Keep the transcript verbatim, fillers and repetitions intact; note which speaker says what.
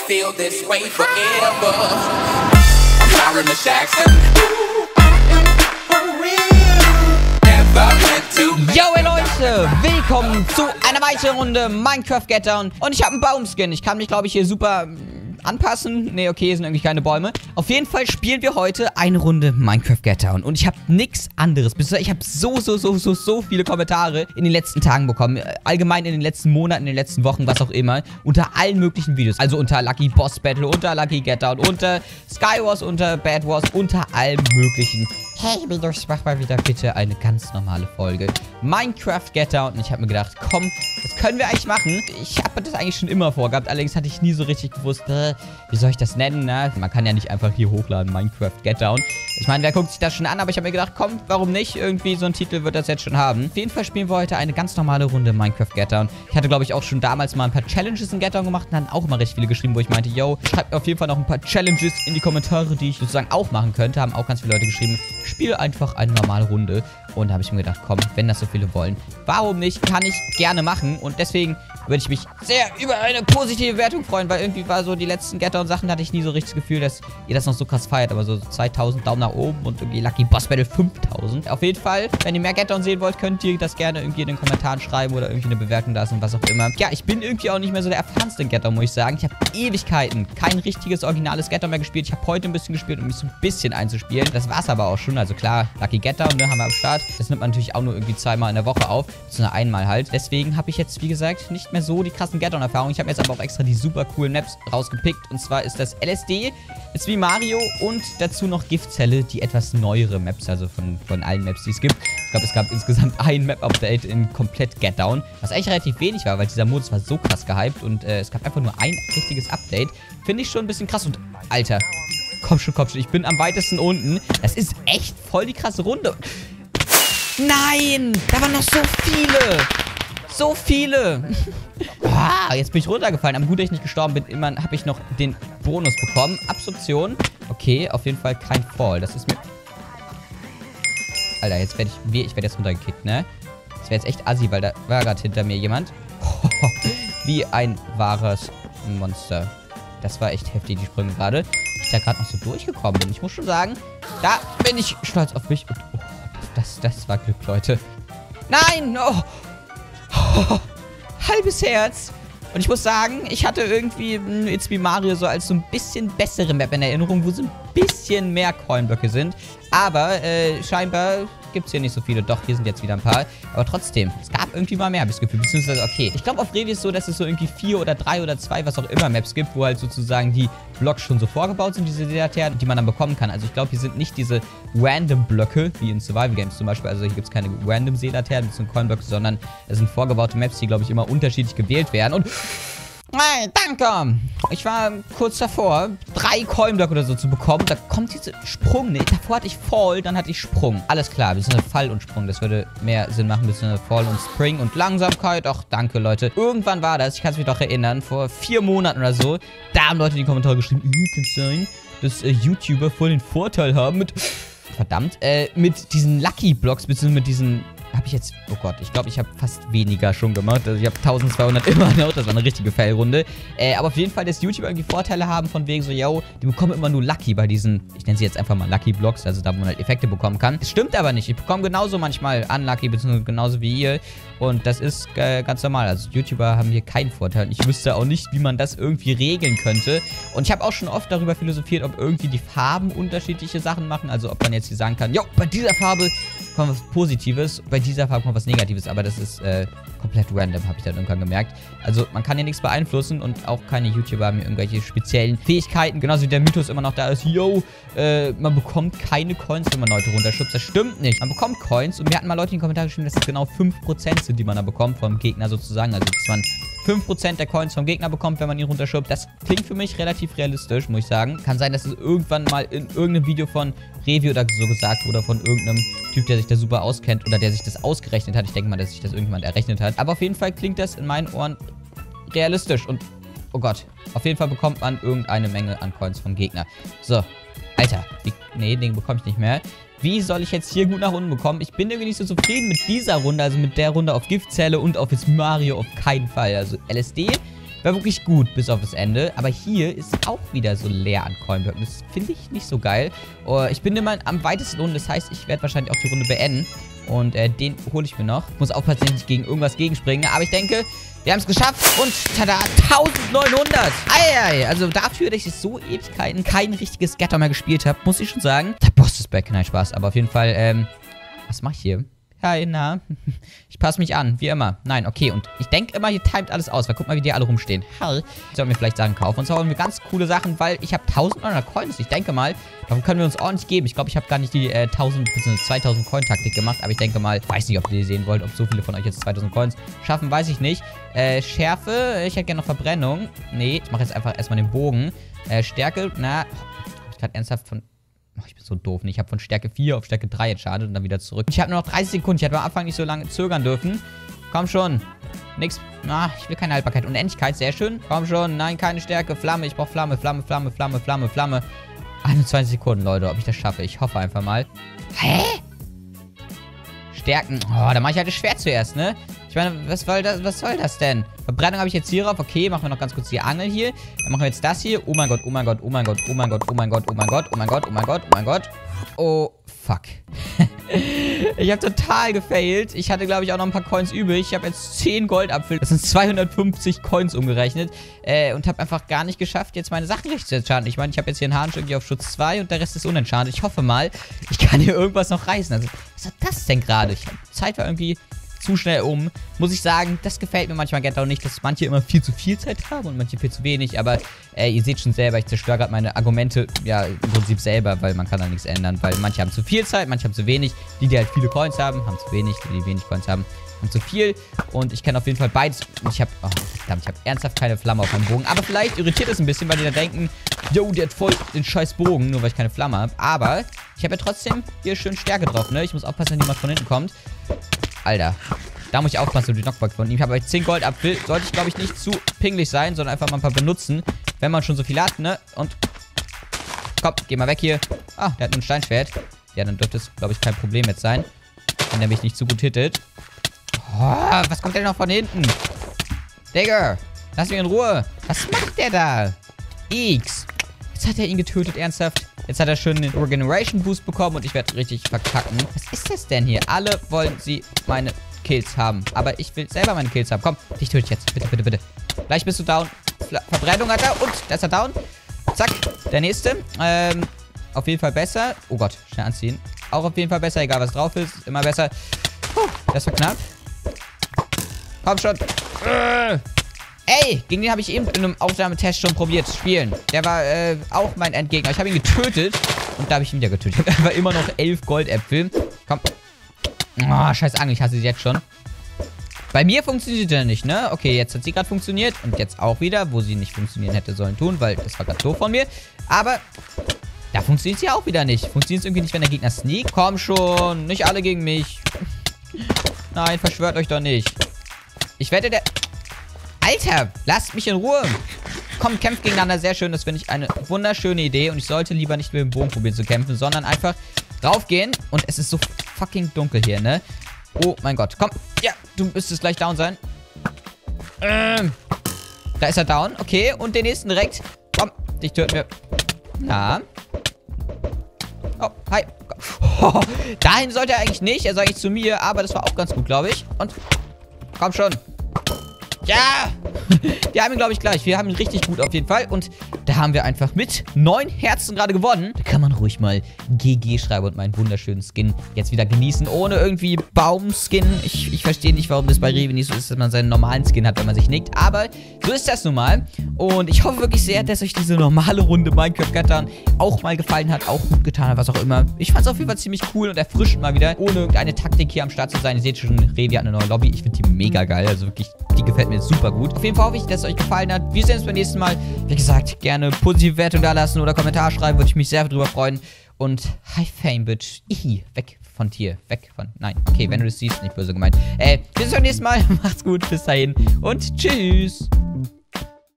Speaker 1: feel this way forever. I'm Byron the Jackson.
Speaker 2: Yo ey Leute, willkommen zu einer weiteren Runde Minecraft Get Down. Und ich habe einen Baumskin. Ich kann mich, glaube ich, hier super anpassen. Ne, okay, sind irgendwie keine Bäume. Auf jeden Fall spielen wir heute eine Runde Minecraft Get Down. Und ich habe nichts anderes. Ich habe so, so, so, so, so viele Kommentare in den letzten Tagen bekommen. Allgemein in den letzten Monaten, in den letzten Wochen, was auch immer. Unter allen möglichen Videos. Also unter Lucky Boss Battle, unter Lucky Get Down, unter Skywars, unter Bad Wars, unter allem möglichen. Hey, Minus, mach mal wieder bitte eine ganz normale Folge Minecraft Get Down. Und ich habe mir gedacht, komm, das können wir eigentlich machen. Ich habe das eigentlich schon immer vorgehabt. Allerdings hatte ich nie so richtig gewusst, äh, wie soll ich das nennen, ne? Man kann ja nicht einfach hier hochladen, Minecraft Get Down. Ich meine, wer guckt sich das schon an? Aber ich habe mir gedacht, komm, warum nicht? Irgendwie so ein Titel wird das jetzt schon haben. Auf jeden Fall spielen wir heute eine ganz normale Runde Minecraft Get Down. Ich hatte, glaube ich, auch schon damals mal ein paar Challenges in Get Down gemacht. Und dann auch immer recht viele geschrieben, wo ich meinte, yo, schreibt mir auf jeden Fall noch ein paar Challenges in die Kommentare, die ich sozusagen auch machen könnte. Haben auch ganz viele Leute geschrieben, spiel einfach eine normale Runde. Und da habe ich mir gedacht, komm, wenn das so viele wollen, warum nicht? Kann ich gerne machen. Und deswegen würde ich mich sehr über eine positive Wertung freuen, weil irgendwie war so die letzten Get Down Sachen, da hatte ich nie so richtig das Gefühl, dass ihr das noch so krass feiert. Aber so zweitausend Daumen nach oben und irgendwie Lucky Boss Battle fünftausend. Auf jeden Fall, wenn ihr mehr Get Down sehen wollt, könnt ihr das gerne irgendwie in den Kommentaren schreiben oder irgendwie eine Bewertung lassen, was auch immer. Ja, ich bin irgendwie auch nicht mehr so der erfahrenste in Get Down, muss ich sagen. Ich habe Ewigkeiten kein richtiges, originales Get Down mehr gespielt. Ich habe heute ein bisschen gespielt, um mich so ein bisschen einzuspielen. Das war es aber auch schon. Also klar, Lucky Get Down, ne, haben wir am Start. Das nimmt man natürlich auch nur irgendwie zweimal in der Woche auf. Das ist nur einmal halt. Deswegen habe ich jetzt, wie gesagt, nicht mehr so die krassen Get Down-Erfahrungen. Ich habe jetzt aber auch extra die super coolen Maps rausgepickt. Und zwar ist das L S D, ist wie Mario und dazu noch Giftzelle, die etwas neuere Maps, also von, von allen Maps, die es gibt. Ich glaube, es gab insgesamt ein Map-Update in komplett Get Down, was eigentlich relativ wenig war, weil dieser Modus war so krass gehypt und äh, es gab einfach nur ein richtiges Update. Finde ich schon ein bisschen krass und, Alter, komm schon, komm schon, ich bin am weitesten unten. Das ist echt voll die krasse Runde. Nein, da waren noch so viele. So viele. Ah, jetzt bin ich runtergefallen. Aber gut, dass ich nicht gestorben bin. Immerhin habe ich noch den Bonus bekommen. Absorption. Okay, auf jeden Fall kein Fall. Das ist mir... Alter, jetzt werde ich... Ich werde jetzt runtergekickt, ne? Das wäre jetzt echt assi, weil da war gerade hinter mir jemand. Wie ein wahres Monster. Das war echt heftig, die Sprünge gerade. Ich da gerade noch so durchgekommen bin. Ich muss schon sagen, da bin ich stolz auf mich. Und, oh, das, das, das war Glück, Leute. Nein! Oh. Oh. Halbes Herz. Und ich muss sagen, ich hatte irgendwie It's Me Mario so als so ein bisschen bessere Map in Erinnerung, wo so ein bisschen mehr Coinblöcke sind. Aber äh, scheinbar gibt es hier nicht so viele. Doch, hier sind jetzt wieder ein paar. Aber trotzdem, es gab irgendwie mal mehr, habe ich das Gefühl. Beziehungsweise, okay. Ich glaube, auf Revi ist es so, dass es so irgendwie vier oder drei oder zwei, was auch immer, Maps gibt, wo halt sozusagen die Blocks schon so vorgebaut sind, diese Seelaternen, die man dann bekommen kann. Also ich glaube, hier sind nicht diese Random-Blöcke, wie in Survival Games zum Beispiel. Also hier gibt es keine random Seelaternen, das sind Coinblöcke, sondern es sind vorgebaute Maps, die, glaube ich, immer unterschiedlich gewählt werden. Und... Hey, danke. Ich war kurz davor, drei Coinblöcke oder so zu bekommen. Da kommt dieser Sprung. Ne, davor hatte ich Fall, dann hatte ich Sprung. Alles klar, wir sind eine Fall und Sprung. Das würde mehr Sinn machen, bis eine Fall und Spring und Langsamkeit. Ach, danke, Leute. Irgendwann war das, ich kann es mich doch erinnern, vor vier Monaten oder so. Da haben Leute in die Kommentare geschrieben, kann es sein, dass äh, YouTuber voll den Vorteil haben mit... Verdammt, äh, mit diesen Lucky Blocks, beziehungsweise mit diesen... Habe ich jetzt... Oh Gott, ich glaube, ich habe fast weniger schon gemacht. Also ich habe eintausendzweihundert immer noch. Das war eine richtige Fail-Runde. Äh, aber auf jeden Fall, dass YouTuber irgendwie Vorteile haben von wegen so, yo, die bekommen immer nur Lucky bei diesen... Ich nenne sie jetzt einfach mal Lucky Blocks, also da, wo man halt Effekte bekommen kann. Das stimmt aber nicht. Ich bekomme genauso manchmal Unlucky, beziehungsweise genauso wie ihr. Und das ist äh, ganz normal. Also YouTuber haben hier keinen Vorteil. Ich wüsste auch nicht, wie man das irgendwie regeln könnte. Und ich habe auch schon oft darüber philosophiert, ob irgendwie die Farben unterschiedliche Sachen machen. Also ob man jetzt hier sagen kann, jo, bei dieser Farbe kommt was Positives, bei dieser Farbe kommt was Negatives. Aber das ist äh, komplett random, habe ich dann irgendwann gemerkt. Also man kann hier nichts beeinflussen und auch keine YouTuber haben hier irgendwelche speziellen Fähigkeiten. Genauso wie der Mythos immer noch da ist, yo, äh, man bekommt keine Coins, wenn man Leute runterschubst. Das stimmt nicht. Man bekommt Coins und mir hatten mal Leute in die Kommentare geschrieben, dass es genau fünf Prozent sind, die man da bekommt vom Gegner sozusagen. Also dass man fünf Prozent der Coins vom Gegner bekommt, wenn man ihn runterschubst. Das klingt für mich relativ realistisch, muss ich sagen. Kann sein, dass es irgendwann mal in irgendeinem Video von Revi oder so gesagt wurde, von irgendeinem Typ, der sich da super auskennt oder der sich das ausgerechnet hat. Ich denke mal, dass sich das irgendjemand errechnet hat. Aber auf jeden Fall klingt das in meinen Ohren realistisch. Und, oh Gott, auf jeden Fall bekommt man irgendeine Menge an Coins vom Gegner. So, Alter, wie, nee, den bekomme ich nicht mehr. Wie soll ich jetzt hier gut nach unten bekommen? Ich bin irgendwie nicht so zufrieden mit dieser Runde, also mit der Runde auf Giftzelle und auf jetzt Mario auf keinen Fall. Also L S D War wirklich gut, bis auf das Ende. Aber hier ist auch wieder so leer an Coinblöcken. Das finde ich nicht so geil. Uh, ich bin immer am weitesten unten. Das heißt, ich werde wahrscheinlich auch die Runde beenden. Und äh, den hole ich mir noch. Muss aufpassen, dass ich nicht gegen irgendwas gegenspringen. Aber ich denke, wir haben es geschafft. Und tada, neunzehnhundert. Eieiei. Also dafür, dass ich so Ewigkeiten kein richtiges Gatter mehr gespielt habe, muss ich schon sagen, der Boss ist back. Nein, Spaß. Aber auf jeden Fall, ähm, was mache ich hier? Hi, na. Ich passe mich an, wie immer. Nein, okay. Und ich denke immer, hier timet alles aus. Weil guck mal, wie die alle rumstehen. Hi. Sollen wir vielleicht Sachen kaufen. Und zwar haben wir ganz coole Sachen, weil ich habe neunzehnhundert Coins. Ich denke mal, davon können wir uns ordentlich geben. Ich glaube, ich habe gar nicht die äh, tausend bzw. zweitausend Coin-Taktik gemacht. Aber ich denke mal, weiß nicht, ob ihr die sehen wollt. Ob so viele von euch jetzt zweitausend Coins schaffen, weiß ich nicht. Äh, Schärfe. Ich hätte gerne noch Verbrennung. Nee, ich mache jetzt einfach erstmal den Bogen. Äh, Stärke. Na, hab ich gerade ernsthaft von... Oh, ich bin so doof. Ich habe von Stärke vier auf Stärke drei entscheidet und dann wieder zurück. Ich habe nur noch dreißig Sekunden. Ich hätte am Anfang nicht so lange zögern dürfen. Komm schon. Nix. Ah, ich will keine Haltbarkeit. Unendlichkeit, sehr schön. Komm schon. Nein, keine Stärke. Flamme. Ich brauche Flamme, Flamme, Flamme, Flamme, Flamme, Flamme. einundzwanzig Sekunden, Leute. Ob ich das schaffe. Ich hoffe einfach mal. Hä? Stärken. Oh, da mache ich halt das Schwert zuerst, ne? Ich meine, was soll das, was soll das denn? Verbrennung habe ich jetzt hier drauf. Okay, machen wir noch ganz kurz die Angel hier. Dann machen wir jetzt das hier. Oh mein Gott, oh mein Gott, oh mein Gott, oh mein Gott, oh mein Gott, oh mein Gott, oh mein Gott, oh mein Gott, oh mein Gott. Oh, fuck. Ich habe total gefailt. Ich hatte, glaube ich, auch noch ein paar Coins übrig. Ich habe jetzt zehn Goldapfel. Das sind zweihundertfünfzig Coins umgerechnet. Äh, und habe einfach gar nicht geschafft, jetzt meine Sachen richtig zu entscharten. Ich meine, ich habe jetzt hier einen Harnisch irgendwie auf Schutz zwei und der Rest ist unenchantet. Ich hoffe mal, ich kann hier irgendwas noch reißen. Also, was ist das denn gerade? Ich habe Zeit war irgendwie zu schnell um. Muss ich sagen, das gefällt mir manchmal Get Down nicht, dass manche immer viel zu viel Zeit haben und manche viel zu wenig. Aber äh, ihr seht schon selber, ich zerstöre gerade meine Argumente ja im Prinzip selber, weil man kann da nichts ändern. Weil manche haben zu viel Zeit, manche haben zu wenig. Die, die halt viele Coins haben, haben zu wenig. Die, die wenig Coins haben, haben zu viel. Und ich kenne auf jeden Fall beides. Und ich habe, oh, verdammt, ich habe ernsthaft keine Flamme auf meinem Bogen. Aber vielleicht irritiert es ein bisschen, weil die da denken, yo, der hat voll den scheiß Bogen, nur weil ich keine Flamme habe. Aber ich habe ja trotzdem hier schön Stärke drauf, ne? Ich muss aufpassen, wenn jemand von hinten kommt. Alter, da muss ich aufpassen, die Knockback von ihm. Ich habe aber zehn Goldapfel. Sollte ich, glaube ich, nicht zu pingelig sein, sondern einfach mal ein paar benutzen, wenn man schon so viel hat, ne? Und komm, geh mal weg hier. Ah, der hat nur ein Steinschwert. Ja, dann dürfte es, glaube ich, kein Problem jetzt sein, wenn der mich nicht zu gut hittet. Oh, was kommt denn noch von hinten? Digga, lass mich in Ruhe. Was macht der da? X. Jetzt hat er ihn getötet, ernsthaft. Jetzt hat er schön den Regeneration Boost bekommen und ich werde richtig verkacken. Was ist das denn hier? Alle wollen sie meine Kills haben. Aber ich will selber meine Kills haben. Komm, dich töte ich jetzt. Bitte, bitte, bitte. Gleich bist du down. Ver Verbrennung hat er. Und, da ist er down. Zack. Der nächste. Ähm, auf jeden Fall besser. Oh Gott, schnell anziehen. Auch auf jeden Fall besser. Egal, was drauf ist. Immer besser. Puh, das war knapp. Komm schon. Äh. Ey, gegen den habe ich eben in einem Aufnahmetest schon probiert zu spielen. Der war äh, auch mein Endgegner. Ich habe ihn getötet. Und da habe ich ihn wieder getötet. Ich habe einfach immer noch elf Goldäpfel. Komm. Oh, scheiß Angel. Ich hasse sie jetzt schon. Bei mir funktioniert sie nicht, ne? Okay, jetzt hat sie gerade funktioniert. Und jetzt auch wieder, wo sie nicht funktionieren hätte sollen tun. Weil das war gerade doof von mir. Aber da funktioniert sie auch wieder nicht. Funktioniert es irgendwie nicht, wenn der Gegner sneakt? Komm schon. Nicht alle gegen mich. Nein, verschwört euch doch nicht. Ich wette, der... Alter, lasst mich in Ruhe. Komm, kämpft gegeneinander. Sehr schön. Das finde ich eine wunderschöne Idee. Und ich sollte lieber nicht mit dem Bogen probieren zu kämpfen, sondern einfach raufgehen. Und es ist so fucking dunkel hier, ne? Oh mein Gott. Komm. Ja, du müsstest gleich down sein. Ähm. Da ist er down. Okay. Und den nächsten direkt. Komm. Dich töten wir. Na. Oh, hi. Oh, dahin sollte er eigentlich nicht. Er soll eigentlich zu mir. Aber das war auch ganz gut, glaube ich. Und komm schon. Ja! Wir haben ihn, glaube ich, gleich. Wir haben ihn richtig gut auf jeden Fall. Und da haben wir einfach mit neun Herzen gerade gewonnen. Da kann man ruhig mal G G schreiben und meinen wunderschönen Skin jetzt wieder genießen. Ohne irgendwie Baumskin. Ich, ich verstehe nicht, warum das bei Rewe nicht so ist, dass man seinen normalen Skin hat, wenn man sich nickt. Aber so ist das nun mal. Und ich hoffe wirklich sehr, dass euch diese normale Runde Minecraft Gattern auch mal gefallen hat. Auch gut getan hat, was auch immer. Ich fand es auf jeden Fall ziemlich cool und erfrischend mal wieder. Ohne irgendeine Taktik hier am Start zu sein. Ihr seht schon, Rewe hat eine neue Lobby. Ich finde die mega geil. Also wirklich, die gefällt mir super gut. Auf jeden Fall hoffe ich, dass es euch gefallen hat. Wir sehen uns beim nächsten Mal. Wie gesagt, gerne positive Wertung da lassen oder Kommentar schreiben. Würde ich mich sehr drüber freuen. Und High Fame, Bitch. Ihi, weg von dir. Weg von... Nein, okay, wenn du das siehst, nicht böse gemeint. Äh, wir sehen uns beim nächsten Mal. Macht's gut, bis dahin und tschüss.